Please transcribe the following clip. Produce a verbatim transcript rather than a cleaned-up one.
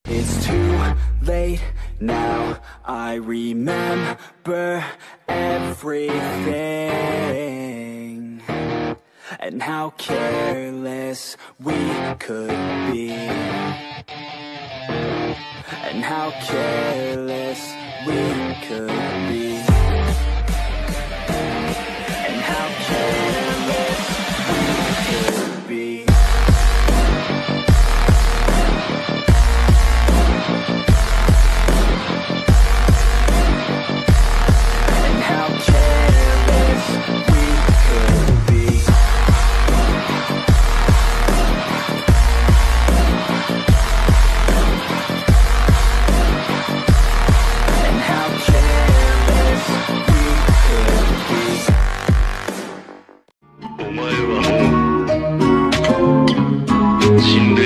It's too late now, I remember everything, and how careless we could be, and how careless we could be, and how careless we could be. Sin